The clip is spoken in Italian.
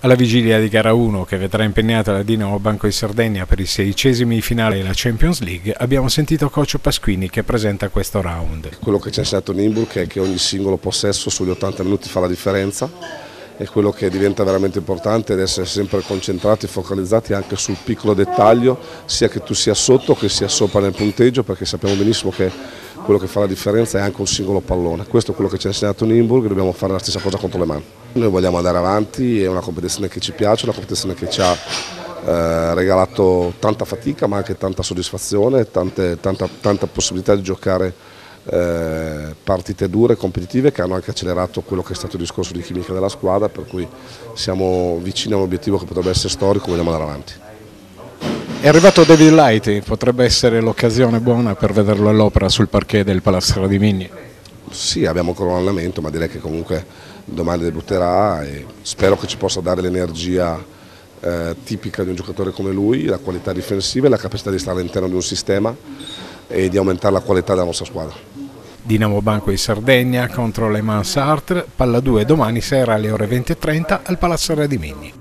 Alla vigilia di gara 1, che vedrà impegnata la Dinamo Banco di Sardegna per i 16esimi finali della Champions League, abbiamo sentito coach Pasquini che presenta questo round. Quello che ci ha insegnato Nymburk è che ogni singolo possesso sugli 80 minuti fa la differenza, e quello che diventa veramente importante è essere sempre concentrati e focalizzati anche sul piccolo dettaglio, sia che tu sia sotto che sia sopra nel punteggio, perché sappiamo benissimo che quello che fa la differenza è anche un singolo pallone. Questo è quello che ci ha insegnato Nymburk, dobbiamo fare la stessa cosa contro le mani. Noi vogliamo andare avanti, è una competizione che ci piace, una competizione che ci ha regalato tanta fatica ma anche tanta soddisfazione, tanta possibilità di giocare partite dure, competitive, che hanno anche accelerato quello che è stato il discorso di chimica della squadra, per cui siamo vicini a un obiettivo che potrebbe essere storico, vogliamo andare avanti. È arrivato David Light, potrebbe essere l'occasione buona per vederlo all'opera sul parquet del Palazzo Radimini? Sì, abbiamo ancora un allenamento, ma direi che comunque domani debutterà e spero che ci possa dare l'energia tipica di un giocatore come lui, la qualità difensiva e la capacità di stare all'interno di un sistema e di aumentare la qualità della nostra squadra. Dinamo Banco di Sardegna contro Le Mans Sartre, palla 2 domani sera alle ore 20:30 al Palazzo Radimini.